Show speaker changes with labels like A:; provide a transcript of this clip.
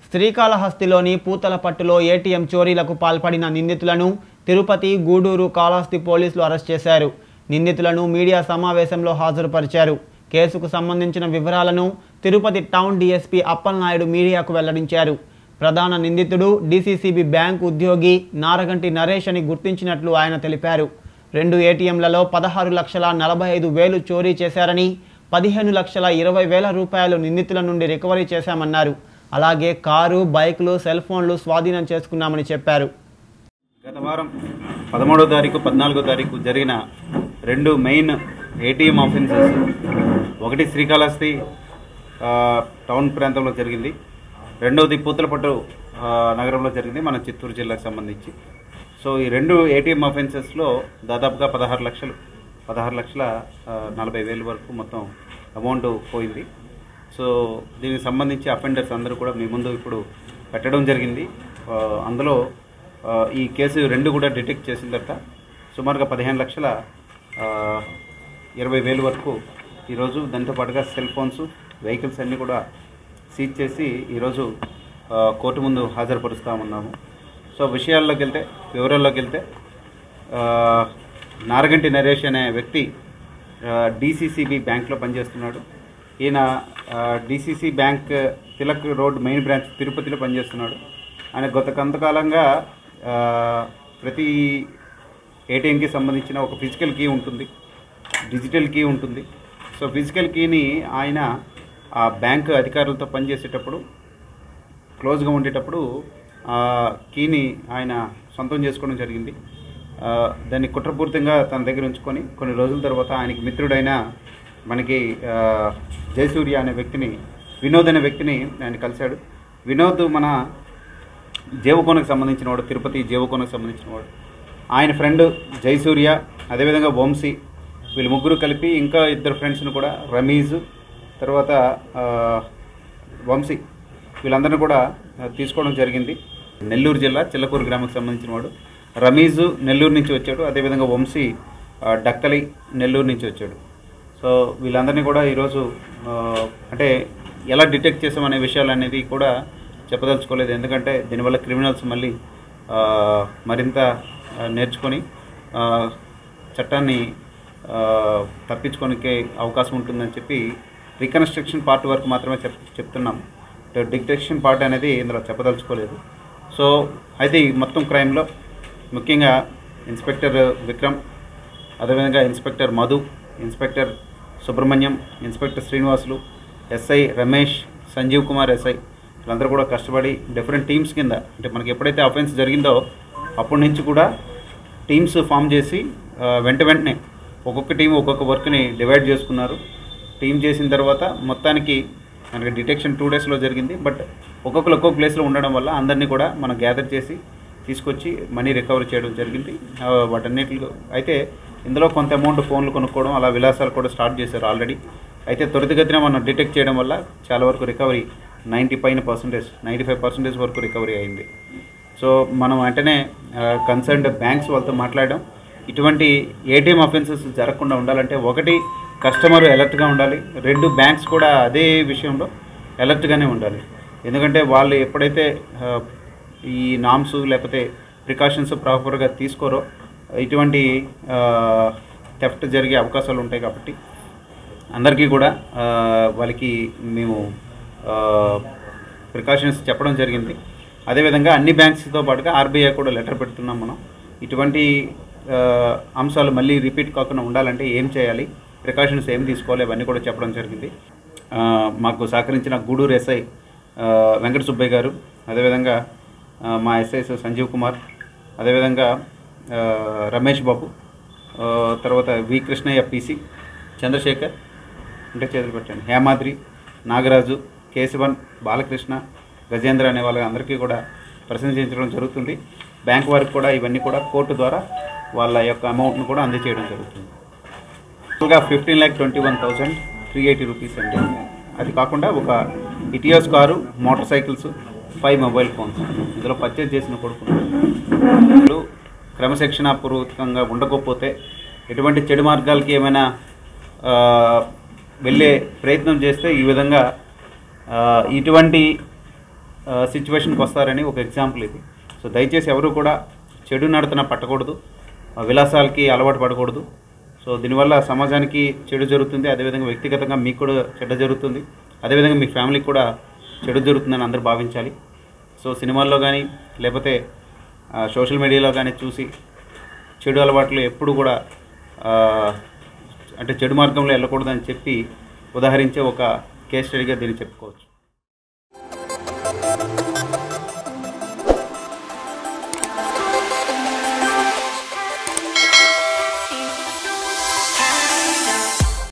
A: శ్రీకాళహస్తిలోని పూతలపట్టులో ATM చోరీలకు పాల్పడిన నిందితులను తిరుపతి, గూడూరు, కాళహస్తి పోలీసులు అరెస్ట్ చేశారు. నిందితులను మీడియా సమావేశంలో హాజరుపరిచారు. కేసుకు సంబంధించిన వివరాలను తిరుపతి టౌన్ డీఎస్పీ అప్పలనాయుడు మీడియాకు వెల్లడించారు. ప్రధాన నిందితుడు డీసీసీబీ బ్యాంకు ఉద్యోగి నారగంటి నరేష్ అని గుర్తించినట్లు ఆయన తెలిపారు. 2 ఏటీఎంలలో 16,45,000 చోరీ చేశారని, 15,20,000 రూపాయలు నిందితుల నుండి రికవరీ చేశామన్నారు. అలాగే కారు, బైకులు, సెల్ ఫోన్లు స్వాధీనం చేసుకున్నామని చెప్పారు.
B: గత వారం 13వ తారీఖు, 14వ తారీఖు జరిగిన 2 మెయిన్ ఏటీఎం ఆఫెన్సెస్, ఒకటి శ్రీకాళహస్తి టౌన్ ప్రాంతంలో జరిగింది, రెండవది పూతలపట్టు నగరంలో జరిగింది, మన చిత్తూరు జిల్లాకు సంబంధించి. సో ఈ 2 ఏటీఎం ఆఫెన్సెస్లో దాదాపుగా 16,40,000 వరకు మొత్తం అమౌంట్ పోయింది. సో దీనికి సంబంధించి అఫెండర్స్ అందరూ కూడా మీ ముందు ఇప్పుడు పెట్టడం జరిగింది. అందులో ఈ కేసు 2 కూడా డిటెక్ట్ చేసిన తర్వాత సుమారుగా 15,20,000 వరకు ఈరోజు దాంతో పాటుగా సెల్ ఫోన్స్, వెహికల్స్ అన్నీ కూడా సీజ్ చేసి ఈరోజు కోర్టు ముందు హాజరుపరుస్తామన్నాము. సో వివరాల్లోకి వెళ్తే నారగంటి నరేష్ అనే వ్యక్తి డీసీసీబీ బ్యాంక్లో పనిచేస్తున్నాడు. ఈయన DCC bank Tilak road main branch తిరుపతిలో పనిచేస్తున్నాడు. ఆయన గత కొంతకాలంగా ప్రతి ఏటీఎంకి సంబంధించిన ఒక ఫిజికల్ కీ ఉంటుంది, డిజిటల్ కీ ఉంటుంది. సో ఫిజికల్ కీని ఆయన ఆ బ్యాంక్ అధికారులతో పనిచేసేటప్పుడు, క్లోజ్గా ఉండేటప్పుడు ఆ కీని ఆయన సొంతం చేసుకోవడం జరిగింది. దాన్ని కుట్రపూరితంగా తన దగ్గర ఉంచుకొని కొన్ని రోజుల తర్వాత ఆయనకి మిత్రుడైన మనకి జయసూర్య అనే వ్యక్తిని, వినోద్ అనే వ్యక్తిని ఆయన కలిశాడు. వినోద్ మన జేవకోనకు సంబంధించిన వాడు, తిరుపతి జేవకోనకు సంబంధించిన వాడు. ఆయన ఫ్రెండ్ జయసూర్య, అదేవిధంగా వంశీ, వీళ్ళు ముగ్గురు కలిపి ఇంకా 2 ఫ్రెండ్స్ని కూడా, రమీజ్ తర్వాత వంశీ, వీళ్ళందరినీ కూడా తీసుకోవడం జరిగింది. నెల్లూరు జిల్లా చిల్లకూరు గ్రామానికి సంబంధించిన వాడు. రమీజు నెల్లూరు నుంచి వచ్చాడు, అదేవిధంగా వంశీ డక్కలి నెల్లూరు నుంచి వచ్చాడు. సో వీళ్ళందరినీ కూడా ఈరోజు అంటే ఎలా డిటెక్ట్ చేసామనే విషయాలు అనేది కూడా చెప్పదలుచుకోలేదు. ఎందుకంటే దీనివల్ల క్రిమినల్స్ మళ్ళీ మరింత నేర్చుకొని చట్టాన్ని తప్పించుకోనికే అవకాశం ఉంటుందని చెప్పి రీకన్స్ట్రక్షన్ పార్ట్ వరకు మాత్రమే చెప్తున్నాం. డిటెక్షన్ పార్ట్ అనేది ఇందులో చెప్పదలుచుకోలేదు. సో అయితే ఈ మొత్తం క్రైమ్లో ముఖ్యంగా ఇన్స్పెక్టర్ విక్రమ్, అదేవిధంగా inspector Madhu, inspector Subrahmanyam, inspector Srinivasulu, SI Ramesh, Sanjeev Kumar SI, వీళ్ళందరూ కూడా కష్టపడి డిఫరెంట్ టీమ్స్ కింద, అంటే మనకి ఎప్పుడైతే అఫెన్స్ జరిగిందో అప్పటి నుంచి కూడా టీమ్స్ ఫామ్ చేసి వెంటనే ఒక్కొక్క టీం ఒక్కొక్క వర్క్ని డివైడ్ చేసుకున్నారు. టీం చేసిన తర్వాత మొత్తానికి మనకి డిటెక్షన్ 2 డేస్లో జరిగింది. బట్ ఒక్కొక్క ప్లేస్లో ఉండడం వల్ల అందరినీ కూడా మనం గ్యాదర్ చేసి తీసుకొచ్చి మనీ రికవరీ చేయడం జరిగింది. వాటన్నిటిలో అయితే ఇందులో కొంత అమౌంట్ ఫోన్లు కొనుక్కోవడం, అలా విలాసాలు కూడా స్టార్ట్ చేశారు ఆల్రెడీ. అయితే త్వరితగతిన మనం డిటెక్ట్ చేయడం వల్ల చాలా వరకు రికవరీ 95% వరకు రికవరీ అయింది. సో మనం వెంటనే కన్సర్న్డ్ బ్యాంక్స్ వాళ్ళతో మాట్లాడడం, ఇటువంటి ఏటీఎం అఫెన్సెస్ జరగకుండా ఉండాలంటే 1 కస్టమర్ అలర్ట్గా ఉండాలి, 2 బ్యాంక్స్ కూడా అదే విషయంలో అలర్ట్గానే ఉండాలి. ఎందుకంటే వాళ్ళు ఎప్పుడైతే ఈ నామ్స్ లేకపోతే ప్రికాషన్స్ ప్రాపర్గా తీసుకోరో ఇటువంటి థెఫ్ట్ జరిగే అవకాశాలు ఉంటాయి. కాబట్టి అందరికీ కూడా వాళ్ళకి మేము ప్రికాషన్స్ చెప్పడం జరిగింది. అదేవిధంగా అన్ని బ్యాంక్స్తో పాటుగా ఆర్బీఐ కూడా లెటర్ పెడుతున్నాం మనం. ఇటువంటి అంశాలు మళ్ళీ రిపీట్ కాకుండా ఉండాలంటే ఏం చేయాలి, ప్రికాషన్స్ ఏం తీసుకోవాలి, అవన్నీ కూడా చెప్పడం జరిగింది. మాకు సహకరించిన గూడూరు ఎస్ఐ వెంకట సుబ్బయ్య గారు, అదేవిధంగా మా ఎస్ఐస్ సంజీవ్ కుమార్, అదేవిధంగా రమేష్ బాబు, తర్వాత వి కృష్ణయ్య పీసీ, చంద్రశేఖర్ అంటే చేతులు పెట్టండి, హేమాద్రి, నాగరాజు, కేశవన్, బాలకృష్ణ, గజేంద్ర అనే వాళ్ళందరికీ కూడా ప్రశంసించడం జరుగుతుంది. బ్యాంక్ వారికి కూడా ఇవన్నీ కూడా కోర్టు ద్వారా వాళ్ళ యొక్క అమౌంట్ను కూడా అందజేయడం జరుగుతుంది. ఇంకా 15,21,380 రూపీస్ అండి. అది కాకుండా ఒక Etios car, motor cycles, 5 mobile phones ఇందులో పర్చేజ్ చేసిన కొడుకున్నారు. క్రమశిక్షణాపూర్వకంగా ఉండకపోతే, ఎటువంటి చెడు మార్గాలకి ఏమైనా వెళ్ళే ప్రయత్నం చేస్తే ఈ విధంగా ఇటువంటి సిచ్యువేషన్కి వస్తారని ఒక ఎగ్జాంపుల్ ఇది. సో దయచేసి ఎవరు కూడా చెడు నడతన పట్టకూడదు, విలాసాలకి అలవాటు పడకూడదు. సో దీనివల్ల సమాజానికి చెడు జరుగుతుంది, అదేవిధంగా వ్యక్తిగతంగా మీకు కూడా చెడ్డ జరుగుతుంది, అదేవిధంగా మీ ఫ్యామిలీకి కూడా చెడు జరుగుతుందని అందరూ భావించాలి. సో సినిమాల్లో కానీ లేకపోతే సోషల్ మీడియాలో కానీ చూసి చెడు అలవాట్లు ఎప్పుడు కూడా అంటే చెడు మార్గంలో వెళ్ళకూడదని చెప్పి ఉదాహరించే ఒక కేస్ స్టడీగా దీన్ని చెప్పుకోవచ్చు.